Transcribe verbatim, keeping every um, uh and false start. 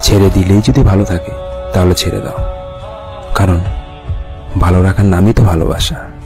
ছেড়ে দিলেই যদি ভালো থাকে তাহলে ছেড়ে দাও, কারণ ভালো রাখার নামই তো ভালোবাসা।